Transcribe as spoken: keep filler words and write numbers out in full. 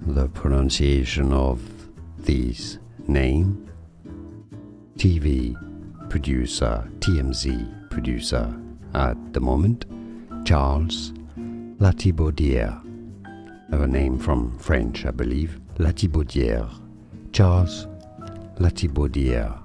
the pronunciation of this name. T V producer, T M Z producer at the moment, Charles Latibeaudiere. A name from French, I believe. Latibeaudiere. Charles Latibeaudiere.